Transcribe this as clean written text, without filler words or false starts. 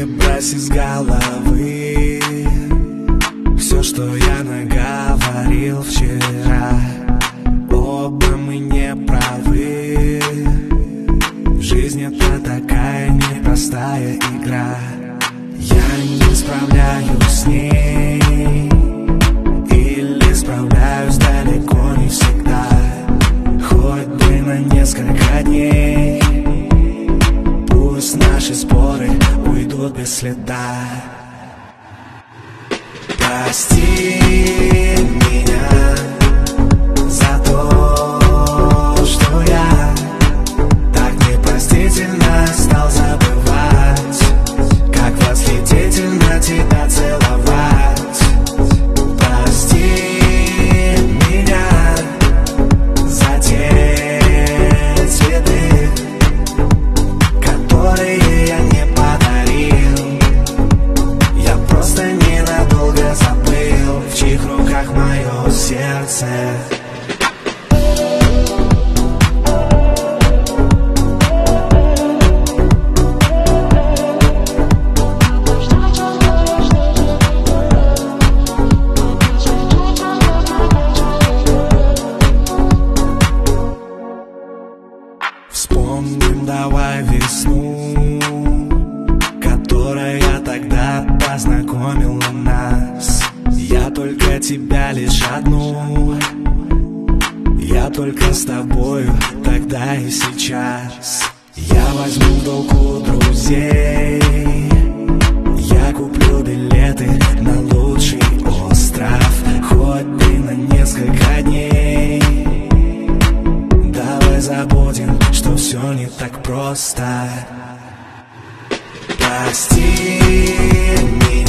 выбрось из головы все, что я наговорил вчера. Оба мы не правы. Жизнь — это такая непростая игра. Я не справляюсь с ней, или справляюсь далеко не всегда. Хоть бы на несколько дней, пусть наши споры уйдут без следа. Прости меня за то, что я так непростительно стал забывать, как восхитительно тебя целовать. Прости меня за те цветы, которые я не подарил. Я просто ненадолго забыл, в чьих руках мое сердце. Вспомним давай весну, которая тогда познакомила нас. Я только тебя лишь одну, я только с тобою тогда и сейчас. Я возьму в долг у друзей, я куплю билеты на лучший остров, хоть бы на несколько дней. Давай забудем, что все не так просто. Прости меня